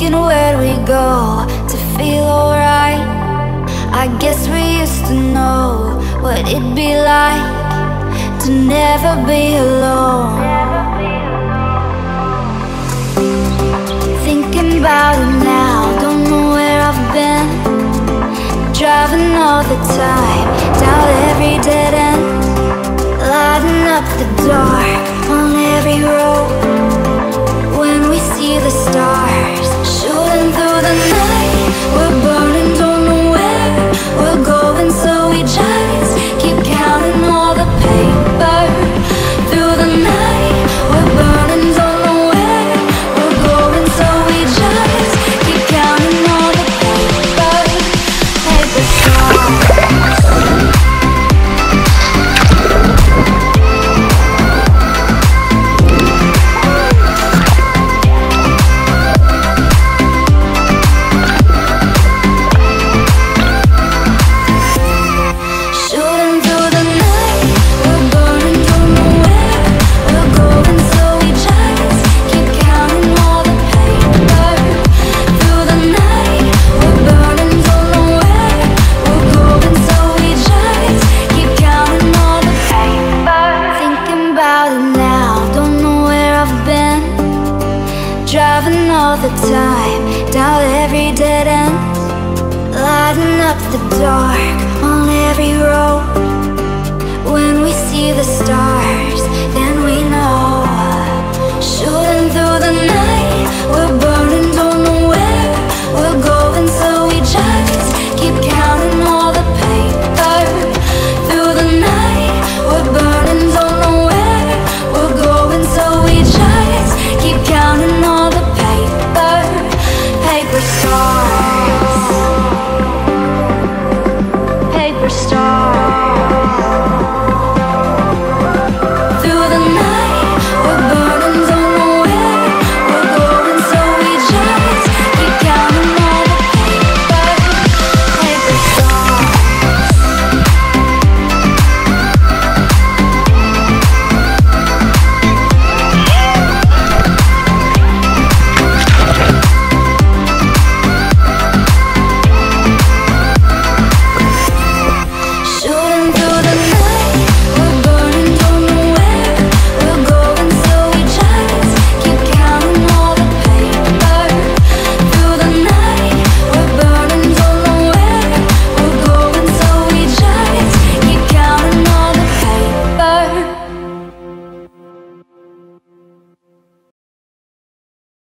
thinking where'd we go to feel alright. I guess we used to know what it'd be like to never be alone. Thinking about it now, don't know where I've been. Driving all the time, down every dead end, lighting up the dark on every road. When we see the stars shooting through the night, we're burning, don't know where we're going, so we just keep counting all the paper. Through the night, we're burning, don't know where we're going, so we just keep counting all the paper. Paper stars. Driving all the time, down every dead end, lighting up the dark on every road. When we see the stars, then we know, shooting through the night.